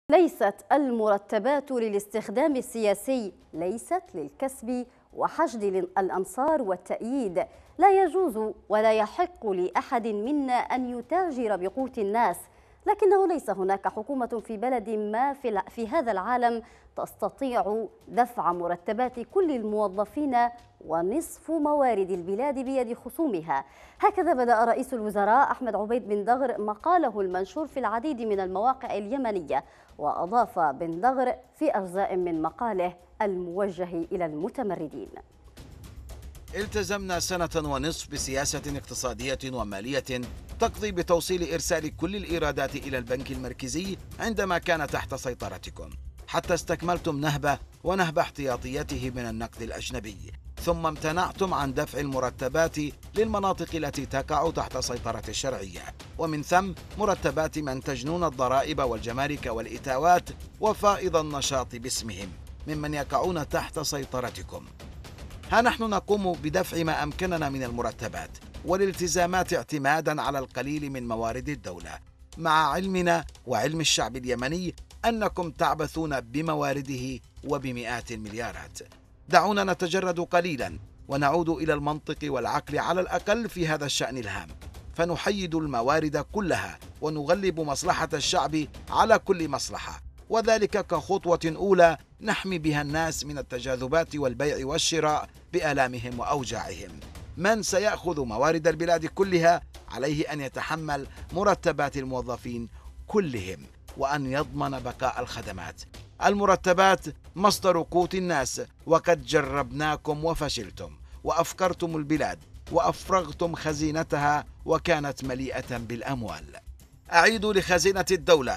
ليست المرتبات للاستخدام السياسي، ليست للكسب وحشد الأنصار والتأييد. لا يجوز ولا يحق لأحد منا أن يتاجر بقوت الناس، لكنه ليس هناك حكومة في بلد ما في هذا العالم تستطيع دفع مرتبات كل الموظفين ونصف موارد البلاد بيد خصومها. هكذا بدأ رئيس الوزراء أحمد عبيد بن دغر مقاله المنشور في العديد من المواقع اليمنية، وأضاف بن دغر في أجزاء من مقاله الموجه إلى المتمردين: التزمنا سنة ونصف بسياسة اقتصادية ومالية تقضي بتوصيل إرسال كل الإيرادات إلى البنك المركزي عندما كان تحت سيطرتكم، حتى استكملتم نهبة ونهب احتياطيته من النقد الأجنبي، ثم امتنعتم عن دفع المرتبات للمناطق التي تقع تحت سيطرة الشرعية، ومن ثم مرتبات من تجنون الضرائب والجمارك والإتاوات وفائض النشاط باسمهم ممن يقعون تحت سيطرتكم. ها نحن نقوم بدفع ما أمكننا من المرتبات والالتزامات اعتمادا على القليل من موارد الدولة، مع علمنا وعلم الشعب اليمني أنكم تعبثون بموارده وبمئات المليارات. دعونا نتجرد قليلا ونعود إلى المنطق والعقل على الأقل في هذا الشأن الهام، فنحيد الموارد كلها ونغلب مصلحة الشعب على كل مصلحة، وذلك كخطوة أولى نحمي بها الناس من التجاذبات والبيع والشراء بآلامهم وأوجاعهم. من سيأخذ موارد البلاد كلها عليه أن يتحمل مرتبات الموظفين كلهم وأن يضمن بقاء الخدمات. المرتبات مصدر قوت الناس، وقد جربناكم وفشلتم، وأفقرتم البلاد وأفرغتم خزينتها وكانت مليئة بالأموال. أعيدوا لخزينة الدولة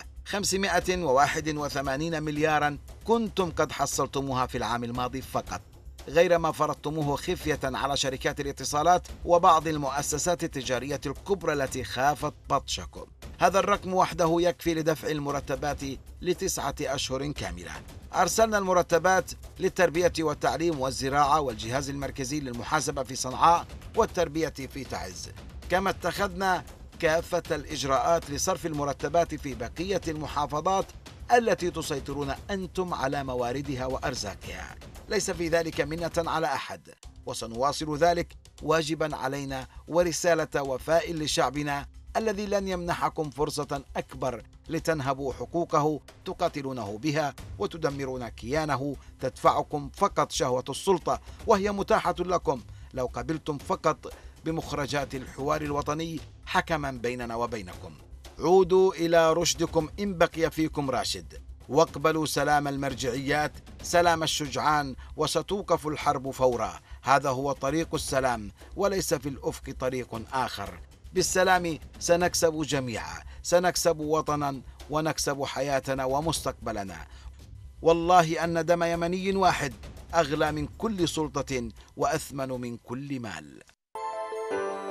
581 مليارا كنتم قد حصلتموها في العام الماضي فقط، غير ما فرضتموه خفية على شركات الاتصالات وبعض المؤسسات التجارية الكبرى التي خافت بطشكم. هذا الرقم وحده يكفي لدفع المرتبات ل9 أشهر كاملة. أرسلنا المرتبات للتربية والتعليم والزراعة والجهاز المركزي للمحاسبة في صنعاء والتربية في تعز، كما اتخذنا كافة الإجراءات لصرف المرتبات في بقية المحافظات التي تسيطرون أنتم على مواردها وأرزاقها. ليس في ذلك منة على أحد، وسنواصل ذلك واجبا علينا ورسالة وفاء لشعبنا الذي لن يمنحكم فرصة أكبر لتنهبوا حقوقه تقاتلونه بها وتدمرون كيانه. تدفعكم فقط شهوة السلطة، وهي متاحة لكم لو قبلتم فقط بمخرجات الحوار الوطني حكما بيننا وبينكم. عودوا إلى رشدكم إن بقي فيكم راشد، واقبلوا سلام المرجعيات، سلام الشجعان، وستوقف الحرب فورا. هذا هو طريق السلام، وليس في الأفق طريق آخر. بالسلام سنكسب جميعا، سنكسب وطنا ونكسب حياتنا ومستقبلنا. والله أن دم يمني واحد أغلى من كل سلطة وأثمن من كل مال.